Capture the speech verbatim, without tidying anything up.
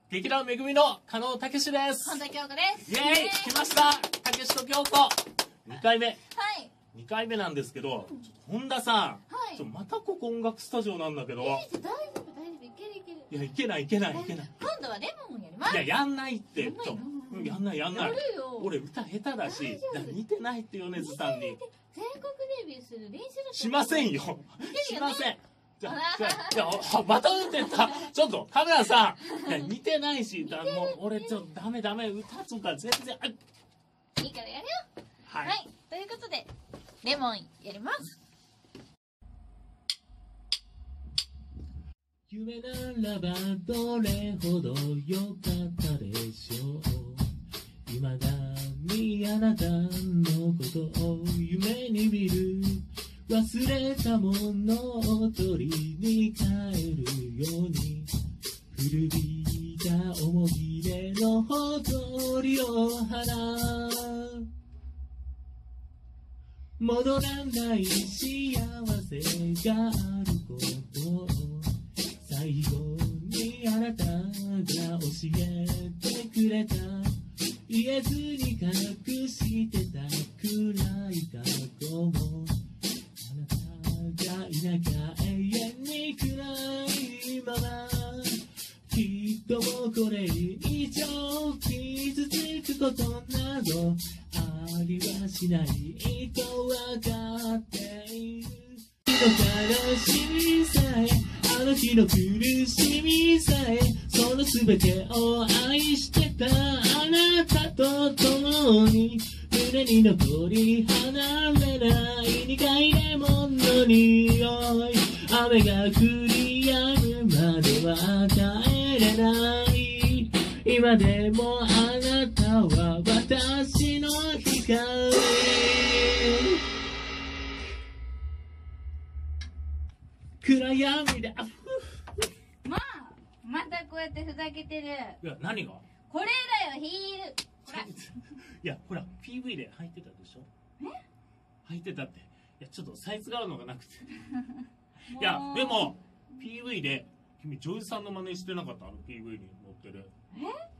劇団めぐみの加納武史です。 本田京子です。 イエーイ、来ました。武史と京子。にかいめ。 はい。 にかいめなんですけど、ちょっと本田さん。 はい。 ちょっとまたここ音楽スタジオなんだけど。 大丈夫、大丈夫、大丈夫、いけるいける。 いや、いけないいけないいけない。 今度はレモンをやります。 いや、やんないって。 やんないちょやんないやんない。 やるよ。 俺歌下手だし、似てないって米津さんに。 全国デビューする練習のしませんよ。しません。じゃあじゃじゃあまた打ってた。ちょっとカメラさん、いや似てないし、だもう俺ちょっとダメダメ、歌とか全然。 いいからやるよ。 はい、 はい、ということでレモンやります。 夢ならばどれほど良かったでしょう。未だにあなたのことを夢に見る。忘れたものを取りに帰るように、古びた思い出の誇りを払う。戻らない幸せがあることを最後にあなたが教えてくれた。言えずに隠してた暗い過去も、いなきゃ永遠に暗いまま、きっとこれ以上傷つくことなどありはしないと分かっている。あの日の悲しみさえ、あの日の苦しみさえ、その全てを愛してたあなたと共に、胸に残り離れない苦いレモンの匂い。雨が降り止むまでは帰れない。今でもあなたは私の光。暗闇で、あふまあまたこうやってふざけてる。 いや、何がこれだよ、ヒール。ほらいや、ほら ピーブイ で履いてたでしょ。え、履いてたって。いや、ちょっとサイズが合うのがなくていや、でも ピーブイ で君女優さんの真似してなかった？あの ピーブイ に載ってる。 え